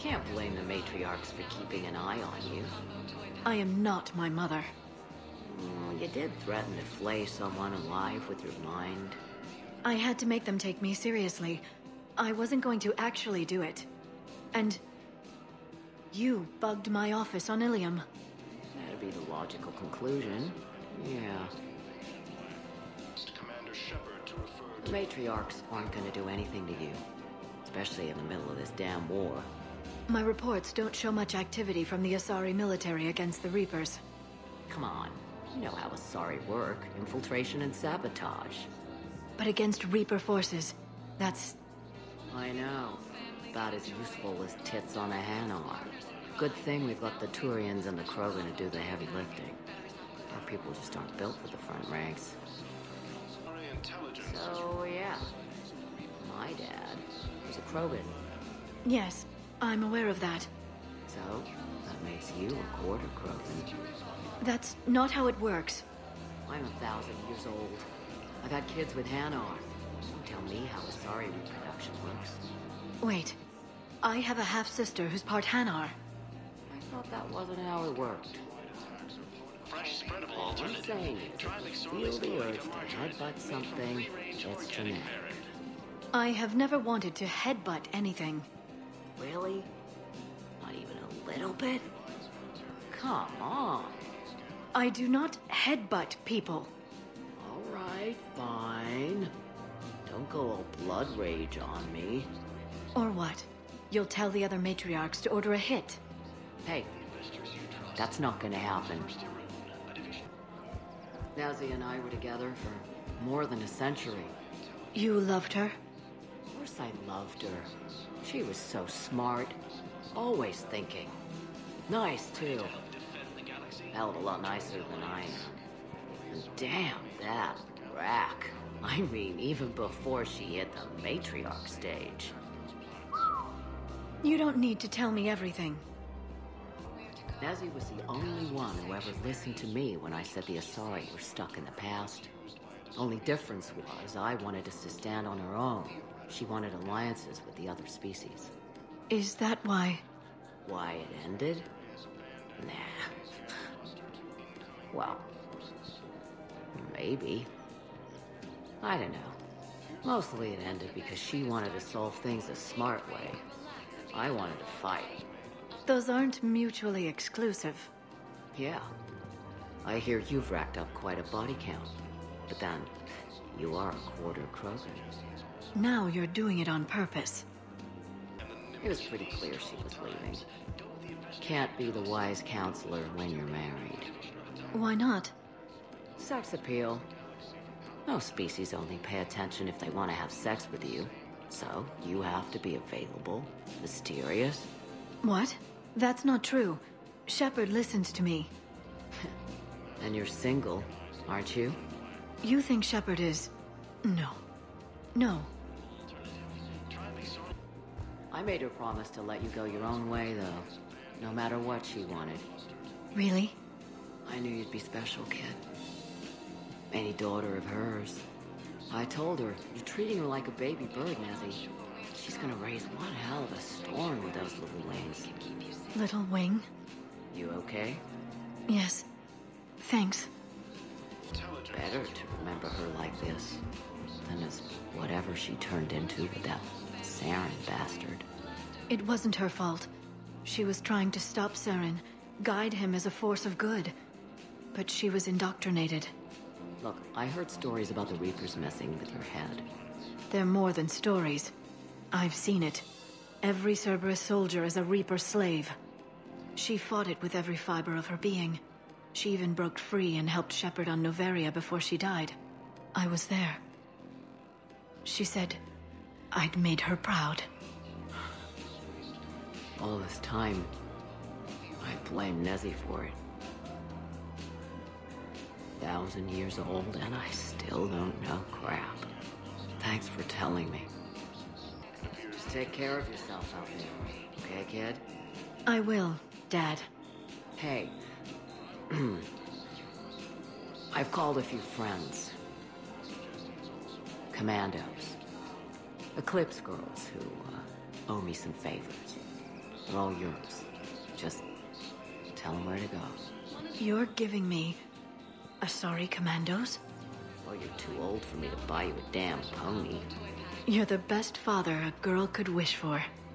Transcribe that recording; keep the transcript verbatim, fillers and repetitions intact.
can't blame the matriarchs for keeping an eye on you. I am not my mother. Mm, you did threaten to flay someone alive with your mind. I had to make them take me seriously. I wasn't going to actually do it. And... you bugged my office on Ilium. That'd be the logical conclusion. Yeah. The matriarchs aren't gonna do anything to you. Especially in the middle of this damn war. My reports don't show much activity from the Asari military against the Reapers. Come on. You know how Asari work. Infiltration and sabotage. But against Reaper forces, that's... I know. About as useful as tits on a Hanar. Good thing we've got the Turians and the Krogan to do the heavy lifting. Our people just aren't built for the front ranks. So, yeah. My dad was a Krogan. Yes, I'm aware of that. So, that makes you a quarter Krogan. That's not how it works. I'm a thousand years old. I got kids with Hanar. Don't tell me how Asari reproduction works. Wait. I have a half-sister who's part Hanar. I thought that wasn't how it worked. Fresh spread of All I'm saying is, if you feel the urge to headbutt something, it's genetic. I have never wanted to headbutt anything. Really? Not even a little bit? Come on. I do not headbutt people. All right, fine. Don't go all blood rage on me. Or what? You'll tell the other matriarchs to order a hit. Hey, that's not gonna happen. Nazi and I were together for more than a century. You loved her? Of course I loved her. She was so smart. Always thinking. Nice, too. Hell of a lot nicer than I am. And damn, that rack. I mean, even before she hit the matriarch stage. You don't need to tell me everything. Nazi was the only one who ever listened to me when I said the Asari were stuck in the past. Only difference was I wanted us to stand on our own. She wanted alliances with the other species. Is that why? Why it ended? Nah. Well, maybe. I don't know. Mostly it ended because she wanted to solve things a smart way. I wanted to fight. Those aren't mutually exclusive. Yeah. I hear you've racked up quite a body count. But then, you are a quarter Krogan. Now you're doing it on purpose. It was pretty clear she was leaving. Can't be the wise counselor when you're married. Why not? Sex appeal. Most species only pay attention if they want to have sex with you. So, you have to be available, mysterious. What? That's not true. Shepard listens to me. And you're single, aren't you? You think Shepard is... No. No. I made her promise to let you go your own way, though. No matter what she wanted. Really? I knew you'd be special, kid. Any daughter of hers. I told her, you're treating her like a baby bird, Nazi. She's gonna raise one hell of a storm with those little wings. Little wing? You okay? Yes. Thanks. Better to remember her like this than as whatever she turned into with that Saren bastard. It wasn't her fault. She was trying to stop Saren, guide him as a force of good. But she was indoctrinated. Look, I heard stories about the Reapers messing with your head. They're more than stories. I've seen it. Every Cerberus soldier is a Reaper slave. She fought it with every fiber of her being. She even broke free and helped Shepard on Noveria before she died. I was there. She said I'd made her proud. All this time, I blame Nezzy for it. Thousand years old and I still don't know crap. Thanks for telling me. Just take care of yourself out there, okay, kid? I will, Dad. Hey. I've called a few friends. Commandos. Eclipse girls who uh, owe me some favors. They're all yours. Just tell them where to go. You're giving me Asari commandos? Well, you're too old for me to buy you a damn pony. You're the best father a girl could wish for.